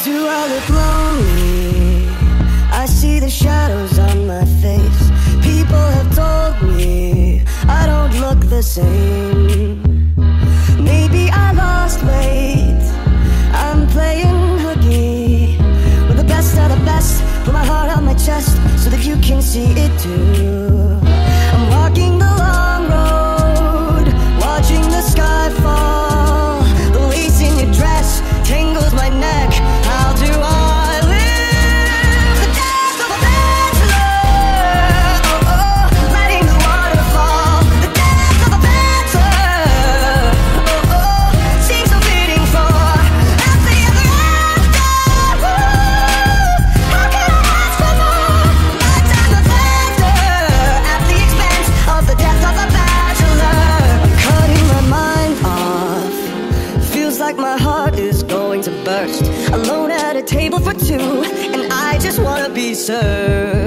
Do I look lonely? I see the shadows on my face. People have told me I don't look the same. Maybe I lost weight. I'm playing hooky with the best of the best. Put my heart on my chest so that you can see it too. I'm walking the long road, watching the sky fall. The lace in your dress tangles my neck. How do I live the death of a bachelor? Oh, oh, letting the water fall. The death of a bachelor. Oh, oh, seems so fitting for happily ever after. How can I ask for more? Lifetime of laughter at the expense of the death of a bachelor. Cutting my mind off feels like my heart is going to burst. Alone at a table for two, and I just wanna be served.